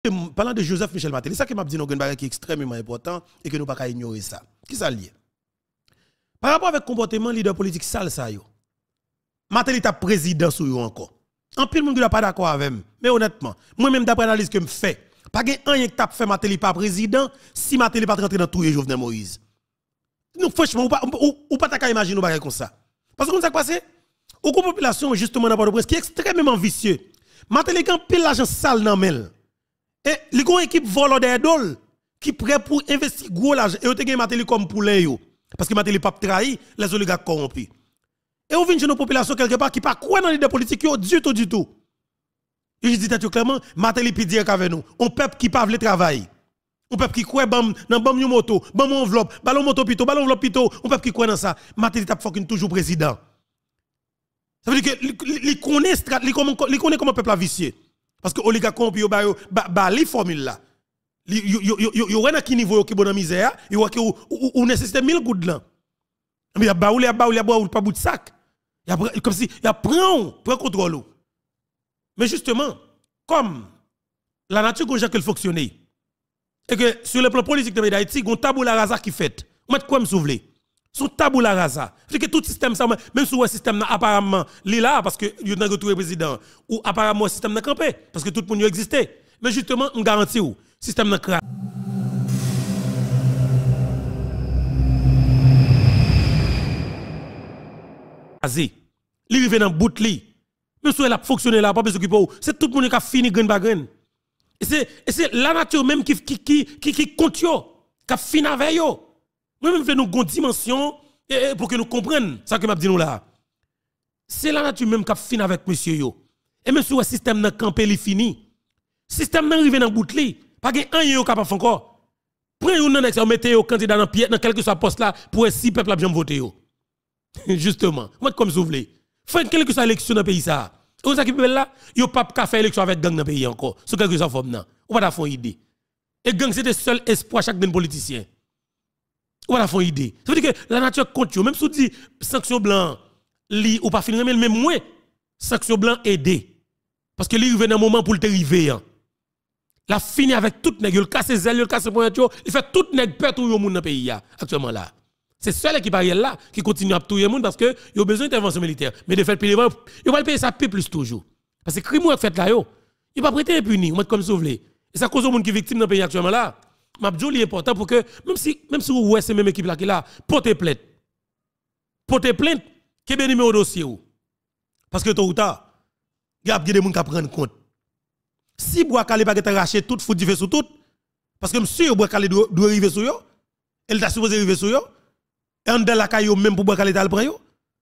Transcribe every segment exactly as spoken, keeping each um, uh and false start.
Parlant de Joseph Michel Martelly, ça qui m'a dit nous qui est extrêmement important et que nous ne pouvons pas ignorer ça. Qui ça lié? Par rapport avec le comportement leader politique sale ça yo. Martelly est président sur yo encore. En pile monde qui n'est pas d'accord avec moi. Mais honnêtement, moi-même d'après l'analyse que je fais, pas gen rien qui t'a fait Martelly pas président si Martelly pas rentrer dans tout les Jovenel Moïse. Nous franchement ou pas ou, ou pas ta imaginer nous comme ça. Parce que comment ça passé? Au groupe population justement dans Port-au-Prince qui est extrêmement vicieux. Martelly quand pile l'argent sale dans mel. Et les gros équipe volontaire d'ol qui prêt pour investir gros l'argent et on te gen Martelly comme poulet yo parce que Martelly pas trahi les oligarques corrompus. Et on vient de nos populations quelque part qui pas quoi dans l'idée politique yo du tout du tout. Et je dis tout clairement Martelly peut dire qu'avec nous, on peuple qui pas veut travailler. On peuple qui croit bam dans bam yo moto, bam enveloppe, ballon moto pito, ballon enveloppe pito, on peuple qui croit dans ça. Martelly t'a fucking toujours président. Ça veut dire que il connaît il connaît comment peuple a vicié. Parce que oligarque corrompu ba yo ba li formule là. Yo yo yo yo yo qui niveau qui bon dans misère, yo que ou nécessite mille gouttes là. Mais ya ba ou ya ba ou ya boire pas bout de sac. Ya comme si ya prend prend contrôle. Mais justement, comme la nature comme qu'elle fonctionne et que sur le plan politique de Haïti, on tabou la rasa qui fait. On met quoi me soulever? Son tabou la rasa. C'est que tout système ça même si le système apparemment li là parce que il n'a retrouvé président ou apparemment le système n'a campé parce que tout le monde existait. Mais justement, on garantit ou système n'a crasé. Li rive dans bout li. Même si elle a fonctionné là pas besoin s'occuper. C'est tout le monde qui a fini grain par grain. Et c'est et c'est la nature même qui qui qui qui, qui compte yo, qui a fini avec yo. Moi-même, je nous une dimension pour que nous comprenions ça que m'a dit nous là. C'est la nature même qui a fini avec monsieur yo. Et même si le système n'a campé li fini. Système n'a arrivé dans bout li, pas gen un yo capable encore. Prenez un nan ex mettez yo candidat dans pied dans quelque soit poste là pour si peuple a bien voté yo. Justement, moi comme vous voulez. Faites quelque soit élection dans pays ça. On ça qui peut là, yo pas ka faire élection avec gang dans pays encore. Sur quelque soit forme nan. On va faire une idée. Et gang c'est le seul espoir chaque d'un politicien. On va faire une idée. Ça veut dire que la nature compte même si on dit sanction blanc li ou pas finir mais même moins sanction blanc aider. Parce que li arrive dans un moment pour le arriver. La fini avec tout nèg, il casse ses ailes, il casse ses poings, il fait tout nèg peur tout le monde dans le pays actuellement là. C'est seul équipe là qui continue à tout le monde parce que il a besoin d'intervention militaire. Mais de fait il va le payer ça plus toujours. Parce que crime fait là yo, il pas prêter impuni, on comme sauver. Et ça cause au monde qui victime dans le pays actuellement là. Mabdjou est important pour que même si même si vous c'est même équipe là qui là, portez plainte. Portez plainte, que bien numéro dossier ou. Parce que tôt ou tard, il y a des gens qui prennent compte. Si bois calé pas racheter tout foot fait sur tout parce que monsieur bois calé doit arriver sur yo, elle t'a supposé arriver sur yo. Et en de la caillou même pour bois calé t'al prend yo.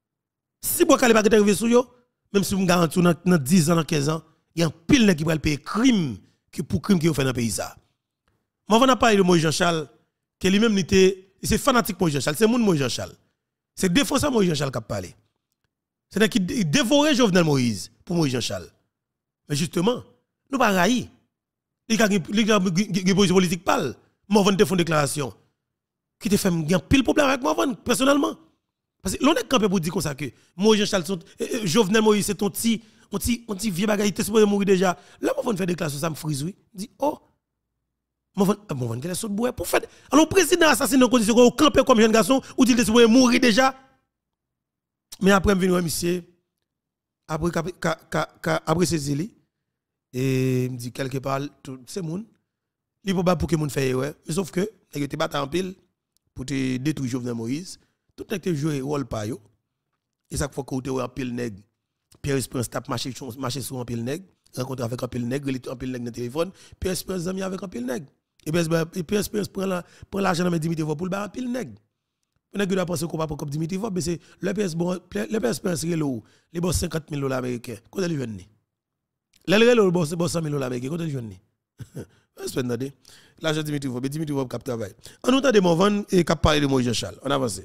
Si bois calé pas arriver sur yo, même si vous garantis dans dix ans dans quinze ans, il y a un pile qui va payer crime que pour crime qui fait dans pays ça. Moi on a parlé de Moïse Jean-Charles que lui-même était c'est fanatique Moïse Jean-Charles, c'est moun Moïse Jean-Charles. C'est défenseur Moïse Jean-Charles qui a parlé. C'est qui dévorait Jovenel Moïse pour Moïse Jean-Charles. Mais justement, nous pas raï. Les gars qui politique parle. Morvan te font déclaration. Qui te fait un pile problème avec Morvan personnellement. Parce que l'on est campé pour dire comme ça que Moïse Jean-Charles sont Jovenel Moïse c'est ton petit on petit on petit vieux bagaille t'es supposé mourir déjà. Là Morvan fait déclaration ça me frise oui. Dit oh Morvan Morvan quel est saute bois pour faire alors président assassiné dans condition au campé comme jeune garçon ou dit t'es supposé mourir déjà. Mais après me venir monsieur après après ces îles et me dit quelque part c'est moun li pas pour que moun fait erreur mais sauf que nèg te battre en pile pour te détruire Jovenel Moïse tout nèg te jouer rôle pa yo et chaque fois que tu en pile nèg Pierre Espérance tape marcher marcher sur en pile nèg rencontre avec un pile nèg il en pile nèg dans téléphone Pierre Espérance ami avec un pile nèg et Pierre Espérance prend la prend l'argent dans Dimitri pour le ba en pile nèg nèg doit penser qu'on pas pour comme Dimitri mais c'est le P S bon le P S Espérance les boss cinquante mille dollars américains quand elle vient l'elle le boss boss cent mille dollars américains quand elle vient espèce d'année l'argent Dimitri Vob Dimitri Vob cap travail en autant de Morvan et cap parler de Moïse Jean-Charles on avance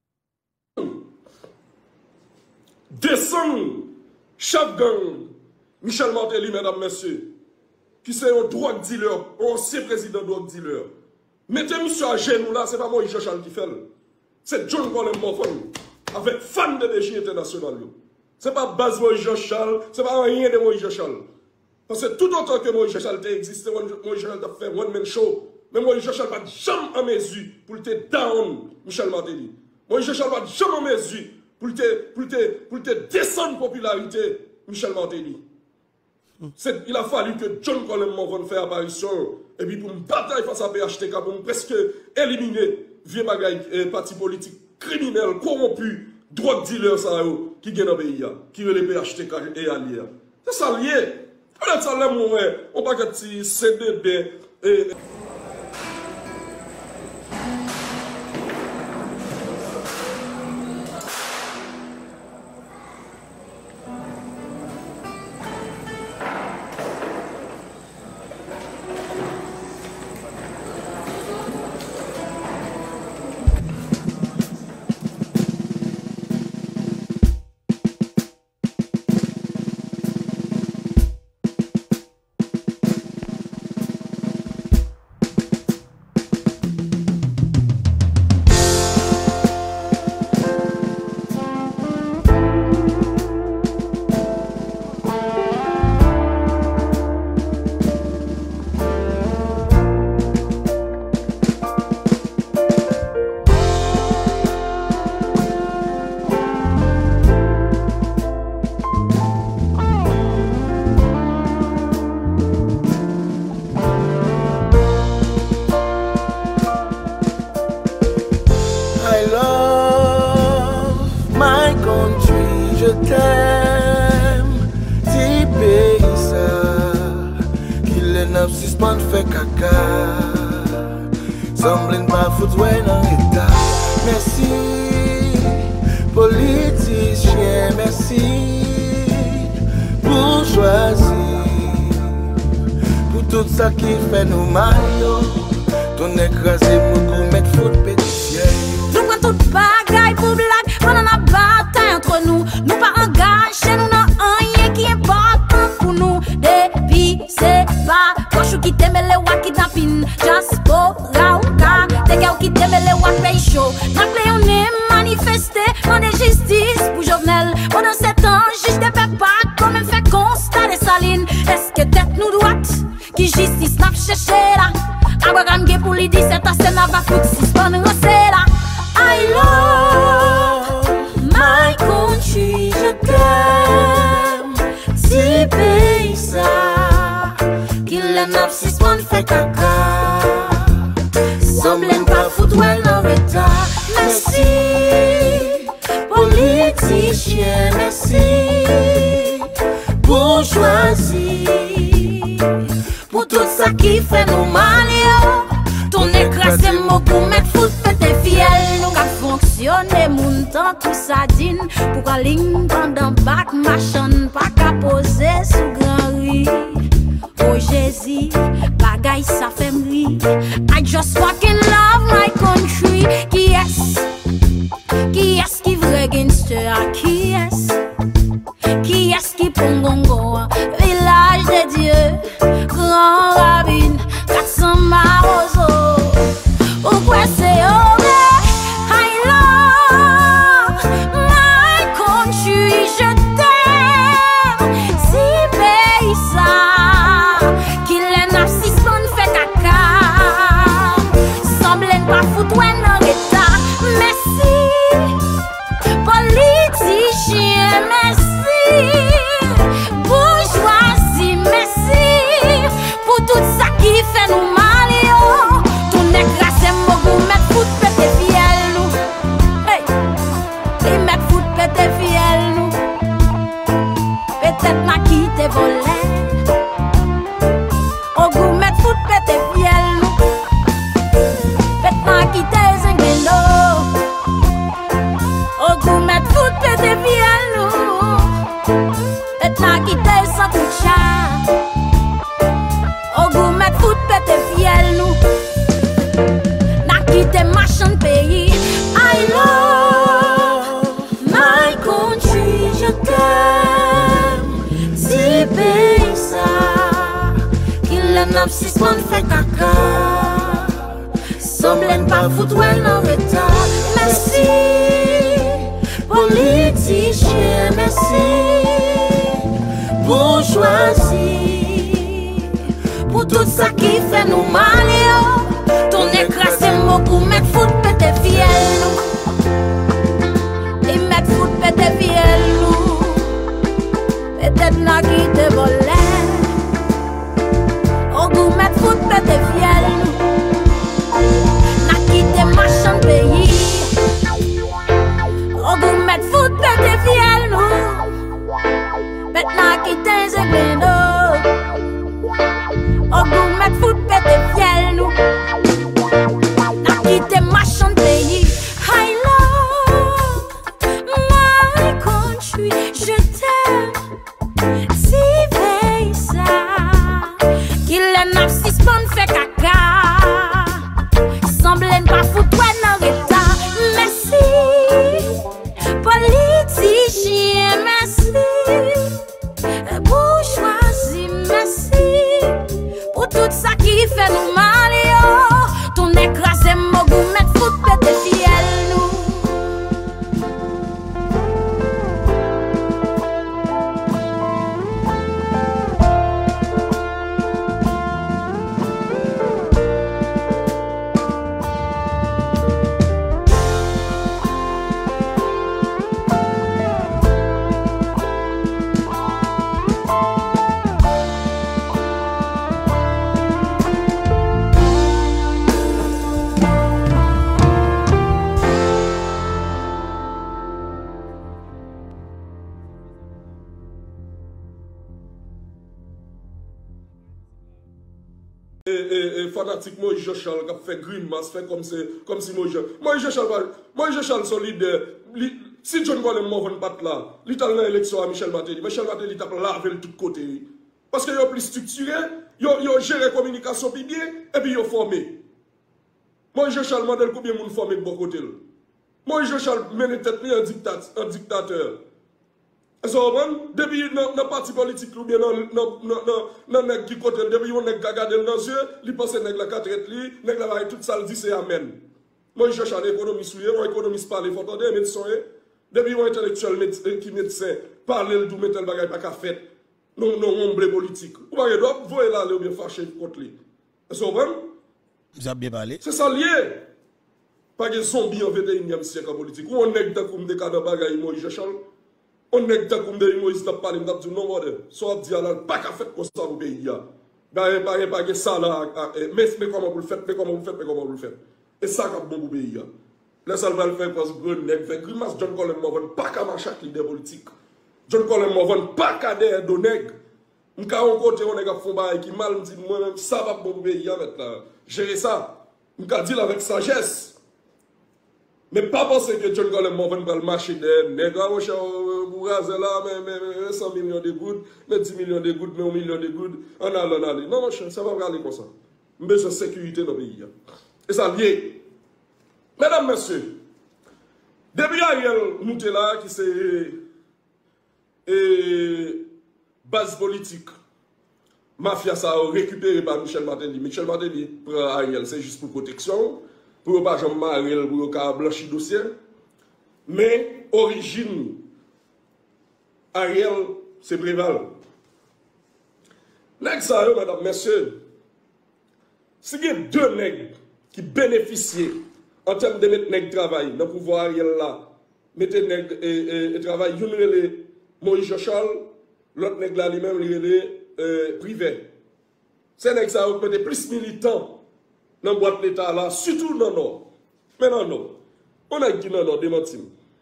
descend chaque gang Michel Martelly mesdames messieurs qui c'est un drogue dealer un ancien président drogue dealer mettez monsieur à genoux là c'est pas Moïse Jean-Charles qui fait c'est John Colin Morvan avec fan de D J international c'est pas base Moïse Jean-Charles c'est pas rien de Moïse Jean-Charles Parce que tout autant que Moïse Chachal existait, Moïse Chachal a fait one man show. Mais Moïse Chachal pas jamais en mesure pour te down Michel Martelly. Moïse Chachal pas jamais en mesure pour te, pour te, pour te descendre popularité Michel Martelly. Il a fallu que John Coleman fasse apparition et puis pour une bataille face à P H T K pour presque éliminer vieux bagaille eh, parti politique criminel, corrompu, drogue dealer ça qui gagne dans le pays, qui est le P H T K et allié. C'est ça lié. Peut-être ça là, on va pas dire C D B et. Politicien, merci, bourgeoisie. pour tout ça qui fait nous mal, yo. Ton écrasé beaucoup, mettre foot, pété fiel, nous. Et mettre foot, pété fiel, nous. Peut-être n'a qui te volait. Au goût, mettre foot, pété fiel, nous. N'a qui te machin pays. Au goût, mettre foot, pété fiel, nous. Maintenant qui t'es zéglé, au goût, mettre foot, pété fiel, nous. N'a quitté machin pays. I love my country. Je t'aime. Si veille ça. Qu'il est n'a suspend fait caca. Semble pas foutre dans l'état. Merci. Politicien, merci. Bourgeoisie, merci. Pour tout ça qui fait nous mal, yo. Ton écrasé mogou, mettre foot, pété fiel, nous. Fanatique Moïse Jochal qui a fait Green Mass, fait comme, comme si Moïse Moïse Jochal, Moïse Jochal son leader. Si John Golem Morvan bat là, il a l'élection à Michel Matéli. Michel Matéli t'a lavé de tous côtés. Parce qu'il est plus structuré, il a géré la communication bien, et puis il a formé. Moïse Jochal m'a dit combien de monde formé de bon côté. Moïse Jochal mène tête un dictateur. Depuis le parti politique, ou bien dans le qui côté, depuis on a regardé dans les yeux, il pense que la quatre li, nèg la tout ça dit c'est amen. Moi je cherche l'économie souillée, on économiste parler, faut entendre médecin. Depuis on intellectuel qui médecin parler le tout mettre le bagage pas qu'à fait. Non non ombre politique. Ou pas doit voyer là ou bien fâcher contre lui. Est-ce que vous avez bien parlé. C'est ça lié. Pas de zombie en vingt et unième siècle en politique. Ou on est comme des cas de bagaille moi je cherche. On est comme des Moïse t'a parlé, m'a dit non, madame. Soit dit là, pas qu'à faire comme ça au pays. Bah, pas pas ça là. Mais comment vous le faites, mais comment vous le faites, mais comment vous le faites. Et ça, comme bon au pays. Là, ça va le faire parce que Grenègue fait grimace. John Colin Morvan, pas qu'à marcher avec leader politique. John Colin Morvan, pas qu'à des donègues. M'ka on côté, on est qu'à fond bail qui mal, me dit moi-même, ça va bon au pays maintenant. Gérer ça. M'ka dit avec sagesse. Mais pas penser que John Colin Morvan va le marcher des nègres, vous rasez là, mais cent millions de gouttes, mais dix millions de gouttes, mais un million de gouttes, en allant, en allant. Non, mon cher, ça va pas aller comme ça. Nous avons besoin de sécurité dans le pays. Et ça lié. Mesdames, messieurs, depuis Ariel nous sommes là, qui c'est base politique, mafia ça a récupéré par Michel Matéli. Michel Matéli prend Ariel, c'est juste pour protection. Pour ne pas jamais pour ne blanchir dossier. Mais origine, Ariel, c'est Préval. Nèg ça, mesdames, messieurs, si il y a deux nègres qui bénéficient en termes de mettre nègres travail dans le pouvoir Ariel là, mettez nègres et, et travail, il y a les Moïse Jochal, l'autre nègre là lui-même, il est euh, privé. C'est nègres ça, peut-être plus militants. Dans la boîte l'État là, surtout dans le Nord. Mais non, non. On a dit non, non, démenti.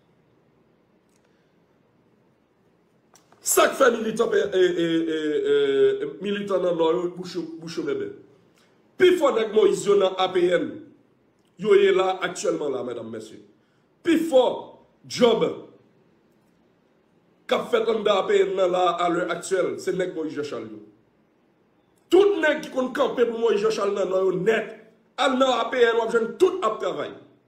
Ça fait militant et, et, et, et militant dans le Nord, bouche bébé. Puis fort avec Moïse dans A P N, yo est là actuellement là, mesdames, messieurs. Puis fort, job, qu'a fait dans A P N là à l'heure actuelle, c'est nèg Moïse Jochal. Tout nèg qui compte camper pour Moïse Jochal dans le Nord, net. Al nan A P N, on a tout à travail.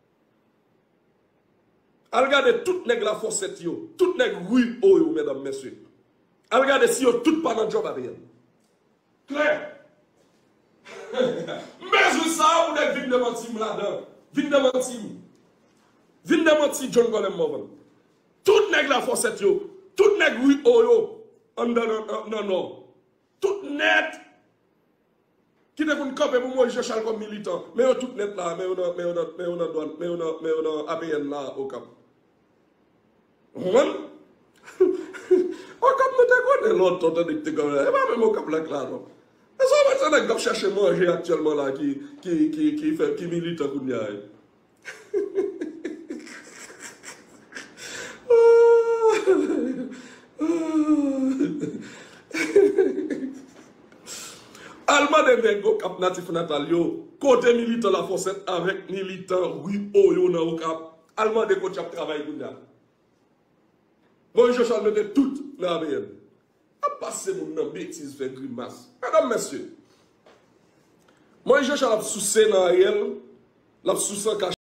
Al regardez tout nèg la fossette yo, tout nèg rue yo, mesdames, messieurs. Al regardez si yo tout pas dans job A P N. Claire. Mais je sais où nèg vinn de mentir là-dedans. Vinn de mentir. Vinn de mentir John Golem Morvan. Tout nèg la fossette yo, tout nèg rue yo, en non non. Tout net. qui te font camper pour moi, je Charles comme militant. Mais on tout net là, mais on a, mais on a, mais on a douane, mais on a, mais on a A P N là au Cap. Au Cap, nous te connaissons l'autre, on te dit que tu connais. Et pas même au Cap là, là, non. Et ça, on va chercher manger actuellement là, qui, qui, qui, qui fait, qui milite à Kounia. Alma de Vengo Cap Natif Natalio, côté militant la Fossette avec militant oui Oyo na au Cap. Alma de coach travail Kounia. Bon, je chante de tout dans la B N. A passer mon nom bêtise fait grimace. Mesdames, messieurs, moi je chante sous scénario, la sous